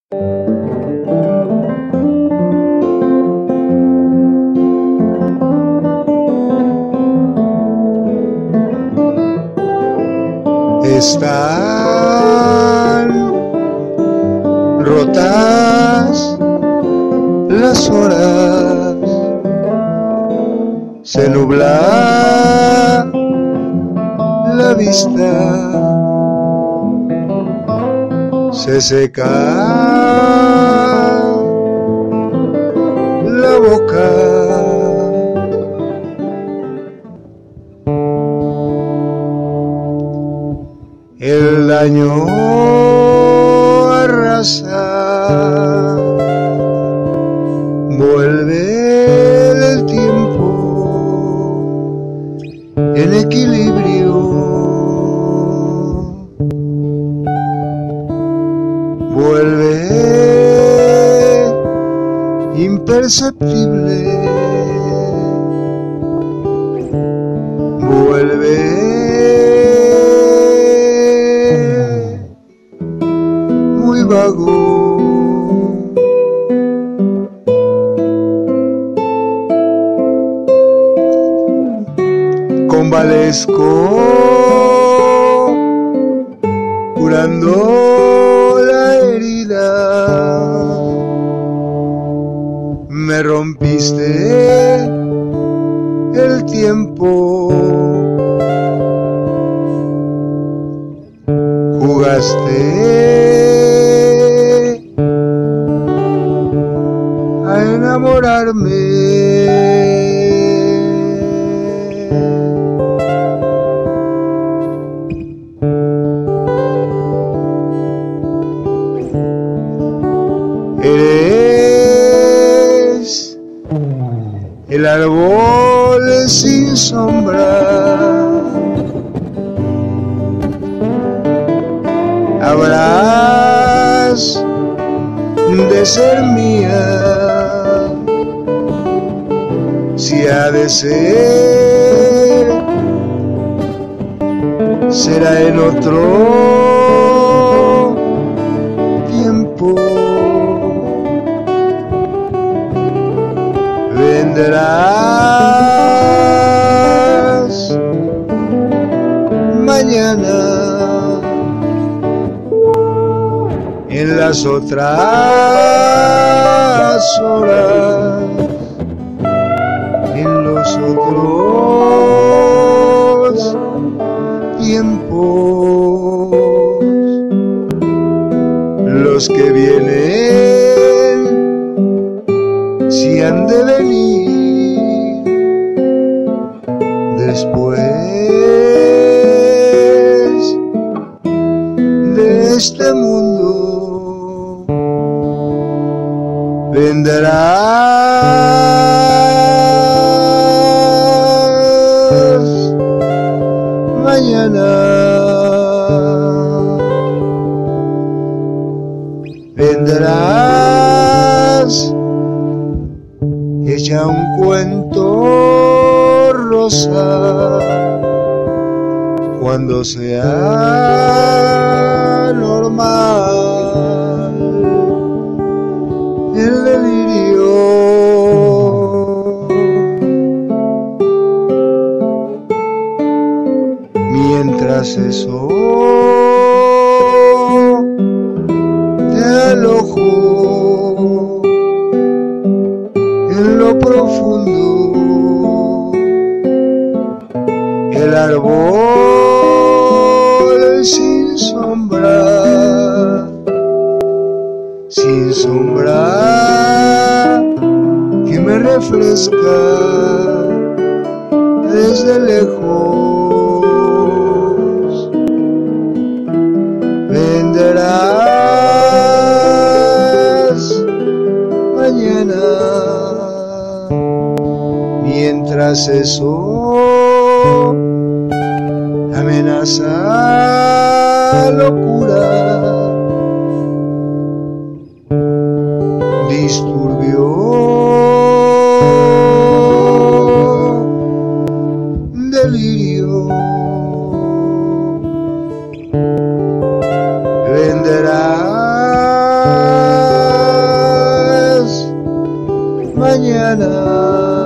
Están rotas las horas, se nubla la vista, se seca la boca. El daño arrasa, vuelve el tiempo en equilibrio, vuelve imperceptible, vuelve muy vago. Convalezco curando la herida, me rompiste el tiempo, jugaste a enamorarme. Eres el árbol sin sombra, habrás de ser mía, si ha de ser, será en otro tiempo. Vendrás mañana en las otras horas, en los otros tiempos, los que vienen, si han de venir después de este mundo, vendrás mañana, vendrás hecha un cuento rosa, cuando sea normal el delirio. Mientras eso te alojo en lo profundo, el árbol sin sombra, que me refresca desde lejos, vendrás mañana. Mientras eso amenaza locura, disturbio, delirio, vendrás mañana.